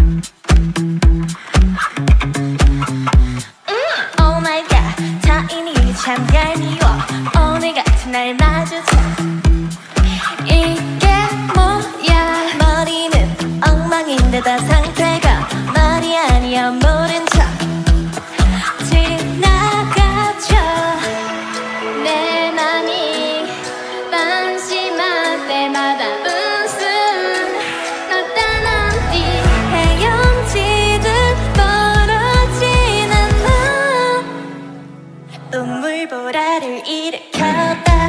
Oh my god, 타인이 참 얄미워. 오늘 같은 날 마주쳐. 이게 뭐야? 머리는 엉망인데다 상태가 말이 아니야. 모른 척 지나가죠. 내 맘이 방심할 때마다 웃음 나타난 뒤 헤엄치듯 멀어진 않아. 눈물보라를 일으켰다.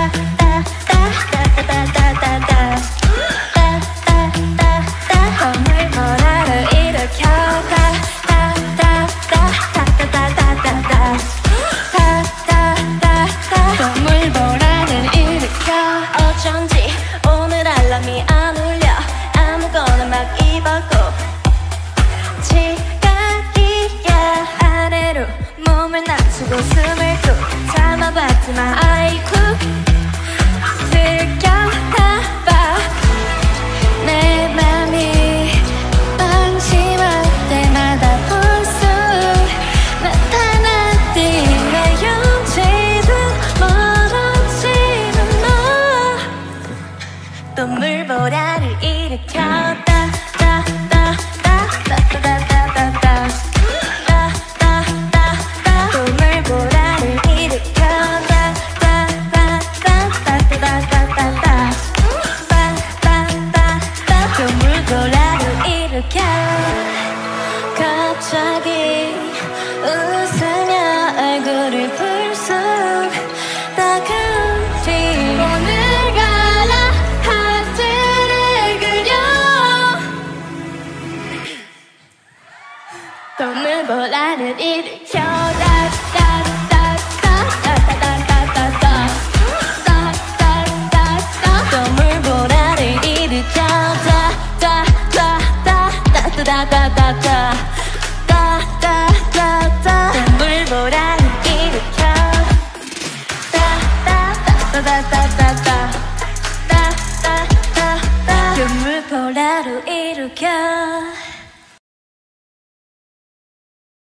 어쩐지 오늘 알람이 안 울려. 아무거나 막 입었고 지각이야. 아래로 몸을 낮추고 숨을 꾹 참아봤지만 아이쿠 들켰나봐. 내 맘이 방심할 때마다 불쑥 나타났디. 헤엄치듯 멀어지는 너. 눈물보라를 일으켰다. 눈물보라를 일으켰다. 눈물보라를 일으켜. 갑자기 웃으며 얼굴을 불쑥 따가운 뒤 오늘 가라 하트를 그려. 눈물보라를 일으켜. 눈물보라를 일으켜. 눈물보라를 일으켜. 눈물보라를 일으켜.